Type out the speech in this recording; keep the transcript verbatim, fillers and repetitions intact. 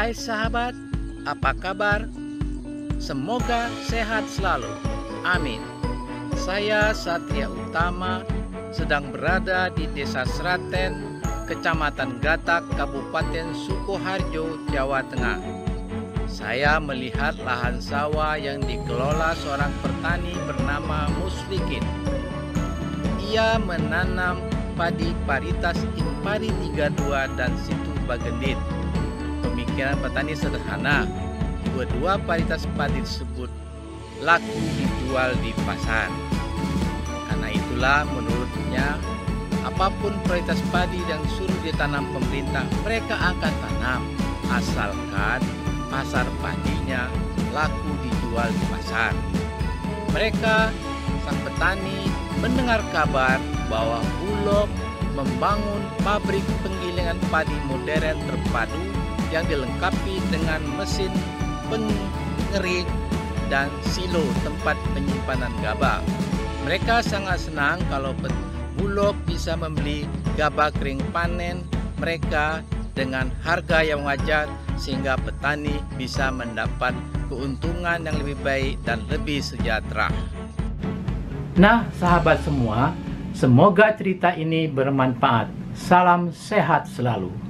Hai sahabat, apa kabar? Semoga sehat selalu. Amin. Saya Satria Utama sedang berada di Desa Seraten, Kecamatan Gatak, Kabupaten Sukoharjo, Jawa Tengah. Saya melihat lahan sawah yang dikelola seorang petani bernama Muslikin. Ia menanam padi paritas Impari tiga puluh dua dan Situ Bagendit. Pemikiran petani sederhana, dua-dua paritas padi tersebut laku dijual di pasar. Karena itulah menurutnya, apapun varietas padi yang suruh ditanam pemerintah, mereka akan tanam, asalkan pasar padinya laku dijual di pasar. Mereka, sang petani, mendengar kabar bahwa Bulog membangun pabrik penggilingan padi modern terpadu yang dilengkapi dengan mesin pengering dan silo tempat penyimpanan gabah. Mereka sangat senang kalau Bulog bisa membeli gabah kering panen mereka dengan harga yang wajar, sehingga petani bisa mendapat keuntungan yang lebih baik dan lebih sejahtera. Nah, sahabat semua, semoga cerita ini bermanfaat. Salam sehat selalu.